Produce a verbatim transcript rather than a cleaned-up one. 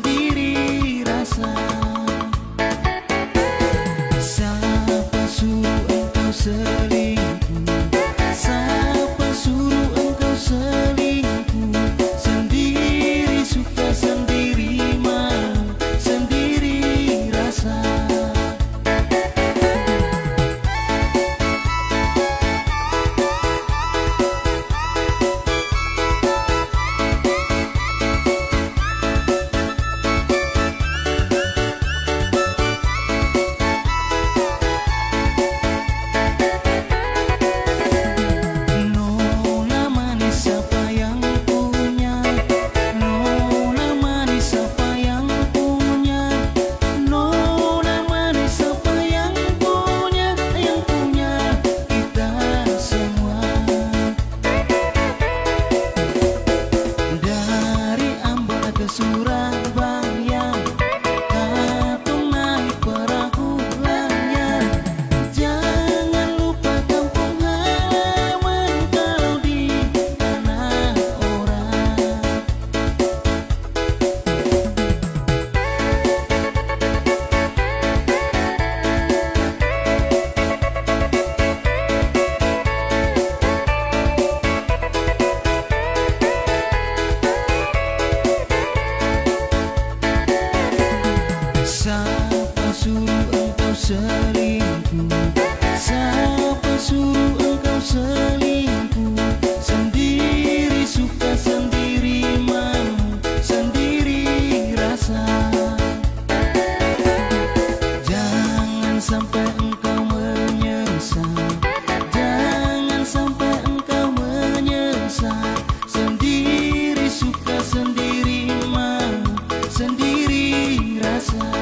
sendiri rasa. Siapa suruh engkau selingkuh? Siapa suruh engkau selingkuh? Sendiri suka, sendiri mau, sendiri rasa. Surabaya, katong naik perahu layar. Jangan lupa kampung halaman kau di tanah orang. Siapa suruh engkau selingkuh? Siapa suruh engkau selingkuh? Sendiri suka, sendiri mau, sendiri rasa. Jangan sampai engkau menyesal, jangan sampai engkau menyesal. Sendiri suka, sendiri mau, sendiri rasa.